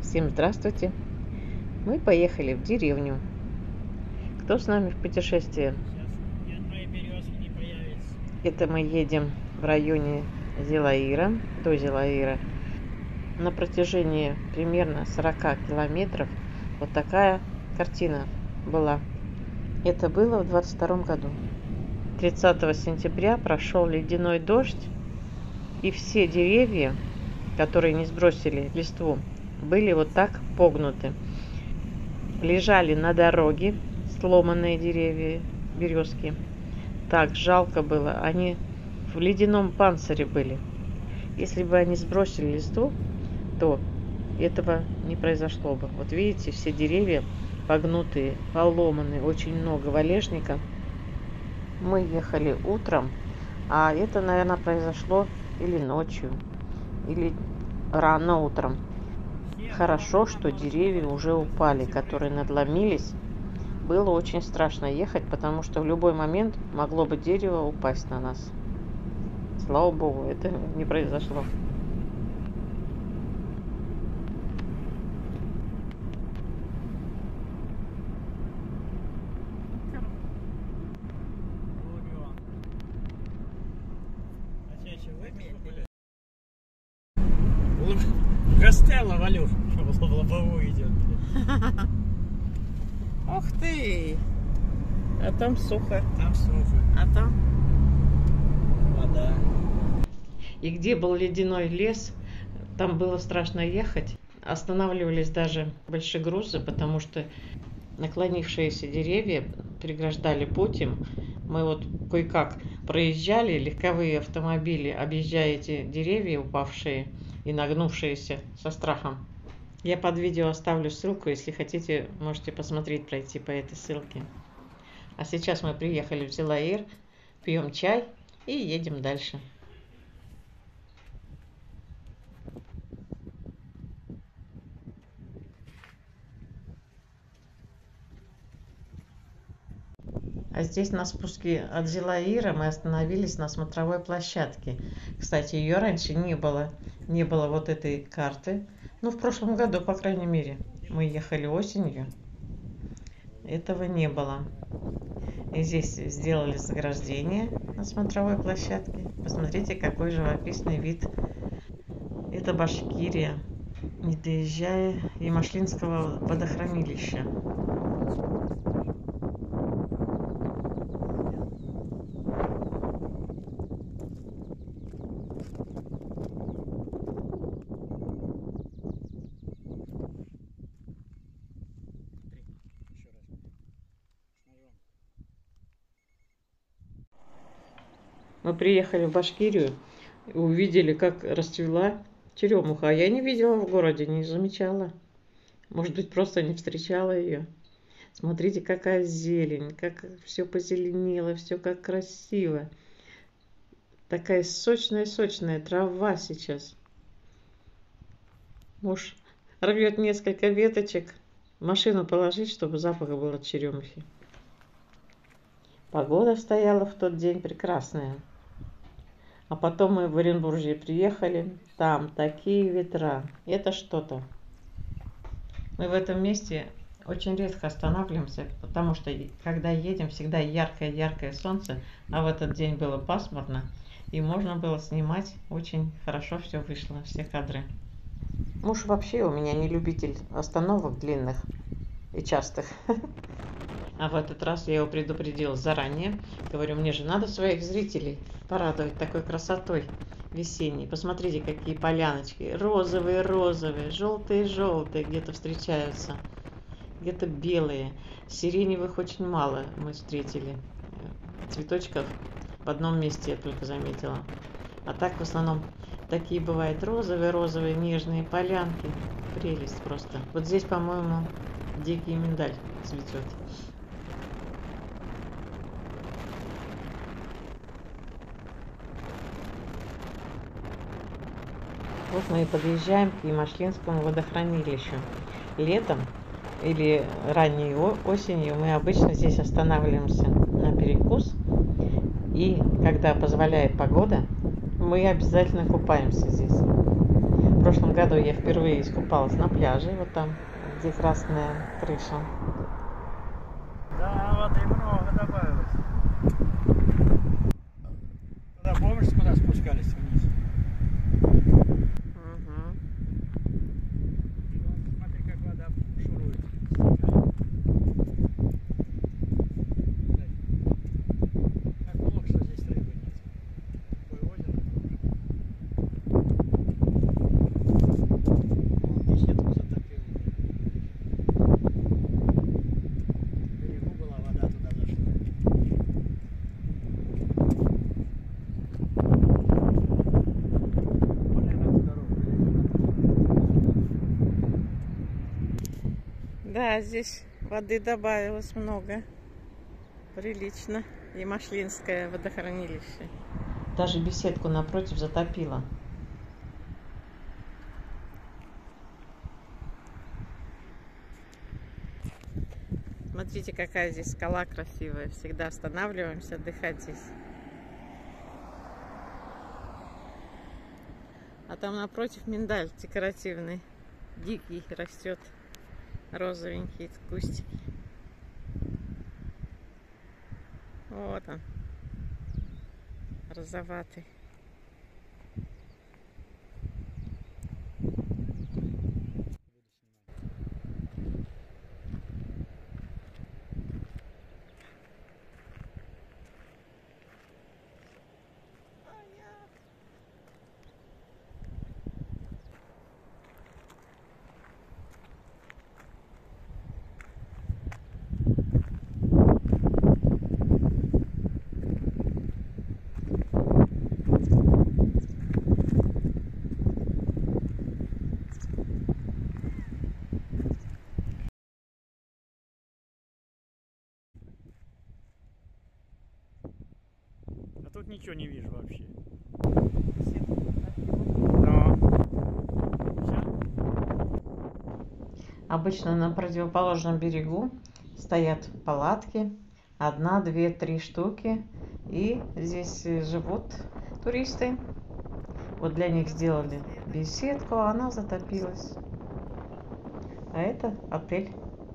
Всем здравствуйте! Мы поехали в деревню. Кто с нами в путешествии? Это мы едем в районе Зилаира, до Зилаира. На протяжении примерно 40 километров вот такая картина была. Это было в 22 году. 30 сентября прошел ледяной дождь, и все деревья, которые не сбросили листву, были вот так погнуты. Лежали на дороге сломанные деревья, березки. Так жалко было. Они в ледяном панцире были. Если бы они сбросили листву, то этого не произошло бы. Вот видите, все деревья погнутые, поломанные, очень много валежника. Мы ехали утром, а это, наверное, произошло или ночью, или рано утром. Хорошо, что деревья уже упали, которые надломились. Было очень страшно ехать, потому что в любой момент могло бы дерево упасть на нас. Слава Богу, это не произошло. Гастелло, Валюш, в лобовую идет. Ух ты! А там сухо. Там сухо. А там? Вода. И где был ледяной лес, там было страшно ехать. Останавливались даже большие грузы, потому что наклонившиеся деревья преграждали путь им. Мы вот кое-как проезжали, легковые автомобили, объезжая эти деревья упавшие и нагнувшиеся со страхом. Я под видео оставлю ссылку, если хотите, можете посмотреть, пройти по этой ссылке. А сейчас мы приехали в Зилаир, пьем чай и едем дальше. А здесь на спуске от Зилаира мы остановились на смотровой площадке. Кстати, ее раньше не было. Не было вот этой карты. Ну, в прошлом году, по крайней мере. Мы ехали осенью. Этого не было. И здесь сделали заграждение на смотровой площадке. Посмотрите, какой живописный вид. Это Башкирия, не доезжая Ямашлинского водохранилища. Мы приехали в Башкирию и увидели, как расцвела черемуха. А я не видела в городе, не замечала. Может быть, просто не встречала ее. Смотрите, какая зелень, как все позеленело, все как красиво. Такая сочная трава сейчас. Муж рвет несколько веточек. В машину положить, чтобы запах был от черемухи. Погода стояла в тот день прекрасная. А потом мы в Оренбуржье приехали. Там такие ветра. Это что-то. Мы в этом месте очень редко останавливаемся, потому что когда едем, всегда яркое солнце. А в этот день было пасмурно. И можно было снимать. Очень хорошо все вышло, все кадры. Муж вообще у меня не любитель остановок длинных и частых. А в этот раз я его предупредила заранее. Говорю, мне же надо своих зрителей порадовать такой красотой весенней. Посмотрите, какие поляночки. Розовые, желтые где-то встречаются. Где-то белые. Сиреневых очень мало мы встретили. Цветочков в одном месте я только заметила. А так в основном такие бывают розовые, нежные полянки. Прелесть просто. Вот здесь, по-моему, дикий миндаль цветет. Вот мы и подъезжаем к Ямашлинскому водохранилищу. Летом или ранней осенью мы обычно здесь останавливаемся на перекус. И когда позволяет погода, мы обязательно купаемся здесь. В прошлом году я впервые искупалась на пляже, вот там, где красная крыша. Да, воды много добавилось. Тогда помнишь, куда спускались вниз? Мгм. И вот смотри, как вода шурует. Как плохо, что здесь рыбы нет. Такое озеро. Вон беседку затопило. В берегу была вода, туда зашла. Вон она эту дорогу ведет. Да, здесь воды добавилось много. Прилично. И Машлинское водохранилище. Даже беседку напротив затопило. Смотрите, какая здесь скала красивая. Всегда останавливаемся отдыхать здесь. А там напротив миндаль декоративный. Дикий растет. Розовенькие кустики. Вот он. Розоватый. А тут ничего не вижу вообще. Обычно на противоположном берегу стоят палатки. 1, 2, 3 штуки. И здесь живут туристы. Вот для них сделали беседку, а она затопилась. А это отель.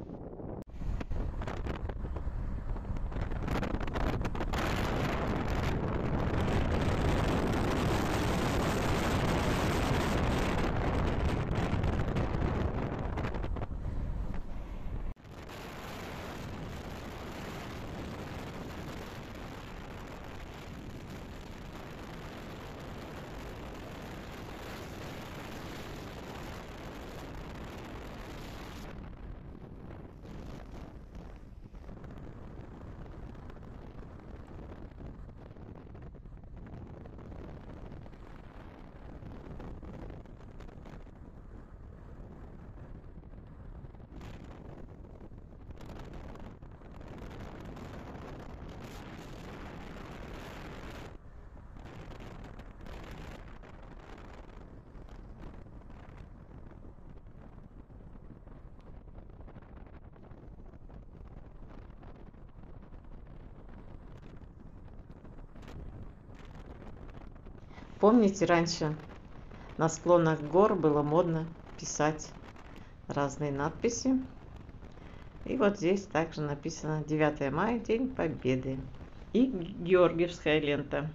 Помните, раньше на склонах гор было модно писать разные надписи. И вот здесь также написано 9 мая, День Победы. И георгиевская лента.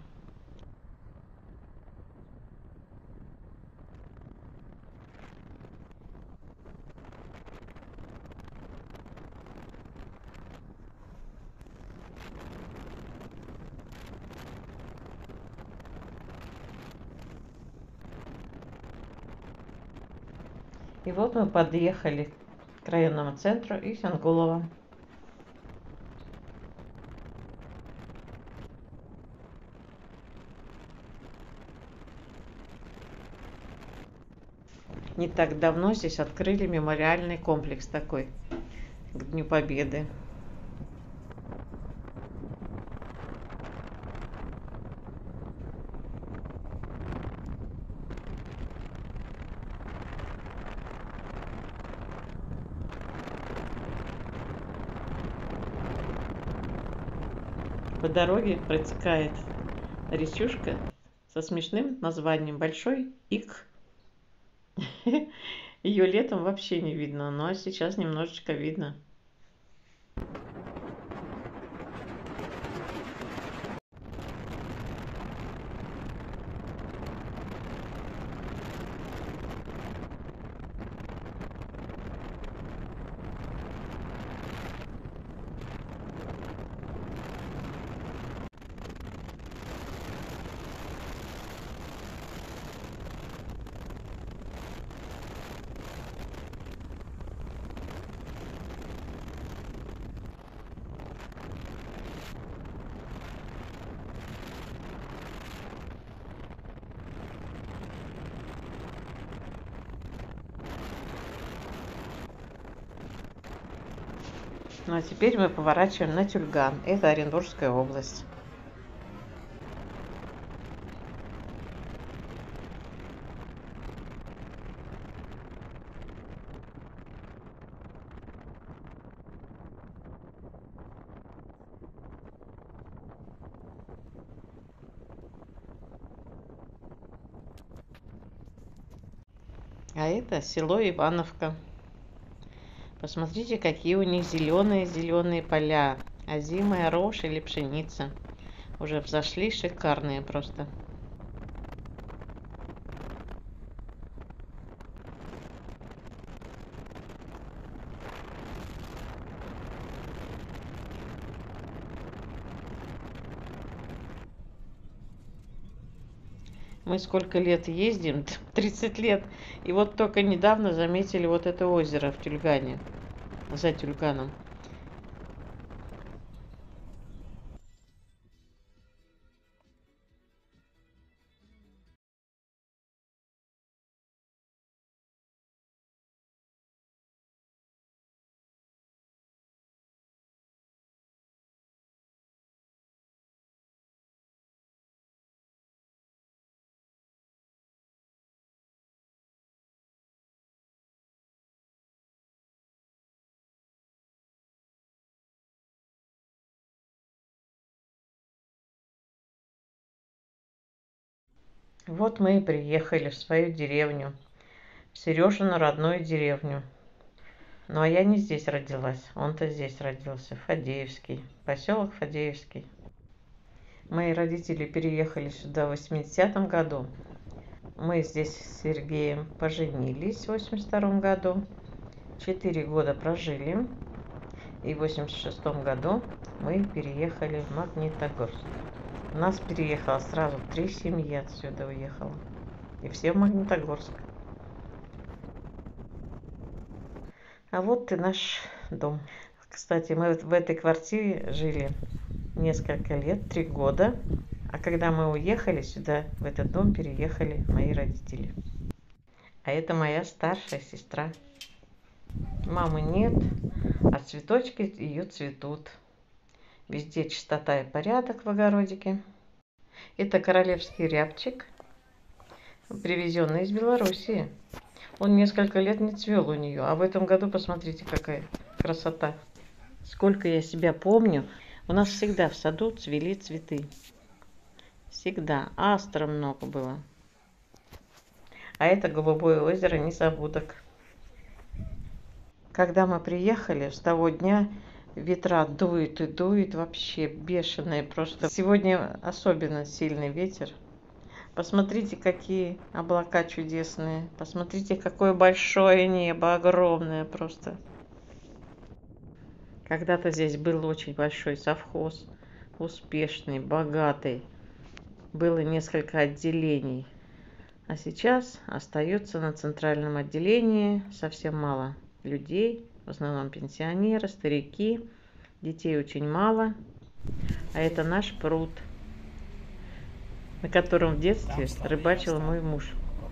И вот мы подъехали к районному центру Исангулова. Не так давно здесь открыли мемориальный комплекс такой к Дню Победы. По дороге протекает речушка со смешным названием Большой Ик. Ее летом вообще не видно, но сейчас немножечко видно. Ну а теперь мы поворачиваем на Тюльган. Это Оренбургская область. А это село Ивановка. Посмотрите, какие у них зеленые поля. Озимая рожь или пшеница. Уже взошли, шикарные просто. Мы сколько лет ездим? 30 лет. И вот только недавно заметили вот это озеро в Тюльгане. За Тюльганом. Вот мы и приехали в свою деревню. В Сережину родную деревню. Ну а я не здесь родилась. Он-то здесь родился. Фадеевский. Поселок Фадеевский. Мои родители переехали сюда в 80-м году. Мы здесь с Сергеем поженились в 82-м году. 4 года прожили. И в 86-м году мы переехали в Магнитогорск. У нас переехало сразу 3 семьи отсюда уехало. И все в Магнитогорск. А вот и наш дом. Кстати, мы в этой квартире жили несколько лет, 3 года. А когда мы уехали сюда, в этот дом переехали мои родители. А это моя старшая сестра. Мамы нет, а цветочки ее цветут. Везде чистота и порядок в огородике. Это королевский рябчик, привезенный из Белоруссии. Он несколько лет не цвел у нее, а в этом году посмотрите, какая красота. Сколько я себя помню, у нас всегда в саду цвели цветы. Всегда. Астра много было. А это голубое озеро Незабудок. Когда мы приехали, с того дня ветра дует и дует вообще бешеные просто. Сегодня особенно сильный ветер. Посмотрите, какие облака чудесные. Посмотрите, какое большое небо, огромное просто. Когда-то здесь был очень большой совхоз, успешный, богатый. Было несколько отделений. А сейчас остается на центральном отделении совсем мало людей. В основном пенсионеры, старики. Детей очень мало. А это наш пруд, на котором в детстве рыбачил мой муж.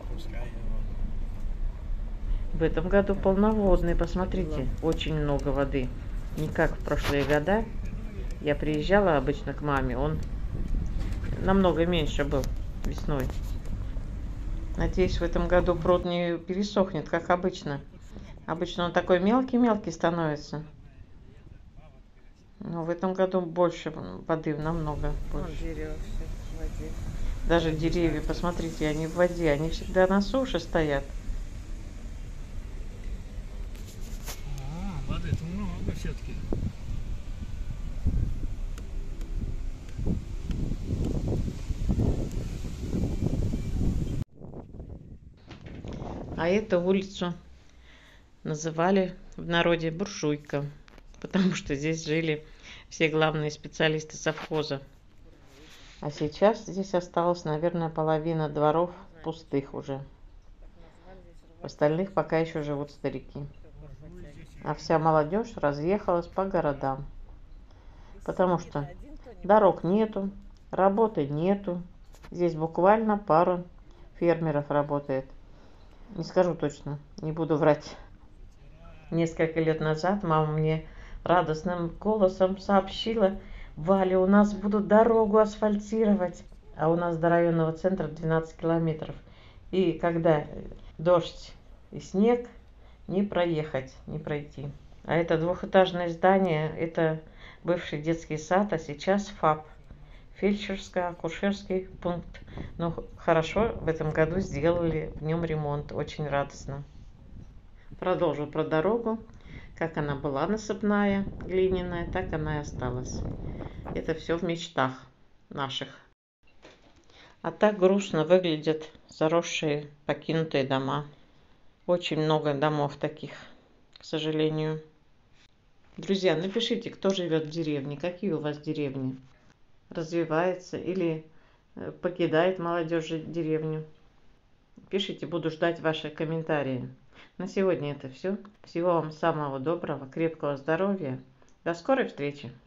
В этом году полноводный, посмотрите, очень много воды. Не как в прошлые года. Я приезжала обычно к маме, он намного меньше был весной. Надеюсь, в этом году пруд не пересохнет, как обычно. Обычно он такой мелкий-мелкий становится. Но в этом году больше воды, намного больше. Даже деревья, посмотрите, они в воде, они всегда на суше стоят. Воды-то много все-таки. А эту улицу называли в народе Буржуйка, потому что здесь жили все главные специалисты совхоза. А сейчас здесь осталась, наверное, половина дворов пустых уже. В остальных пока еще живут старики. А вся молодежь разъехалась по городам. Потому что дорог нету, работы нету. Здесь буквально пару фермеров работает. Не скажу точно, не буду врать. Несколько лет назад мама мне радостным голосом сообщила: Валя, у нас будут дорогу асфальтировать. А у нас до районного центра 12 километров. И когда дождь и снег, не проехать, не пройти. А это двухэтажное здание, это бывший детский сад, а сейчас ФАП. Фельдшерско-акушерский пункт. Ну, хорошо, в этом году сделали в нем ремонт, очень радостно. Продолжу про дорогу. Как она была насыпная, глиняная, так она и осталась. Это все в мечтах наших. А так грустно выглядят заросшие, покинутые дома. Очень много домов таких, к сожалению. Друзья, напишите, кто живет в деревне, какие у вас деревни. Развивается или покидает молодежь деревню. Пишите, буду ждать ваши комментарии. На сегодня это все. Всего вам самого доброго, крепкого здоровья. До скорой встречи!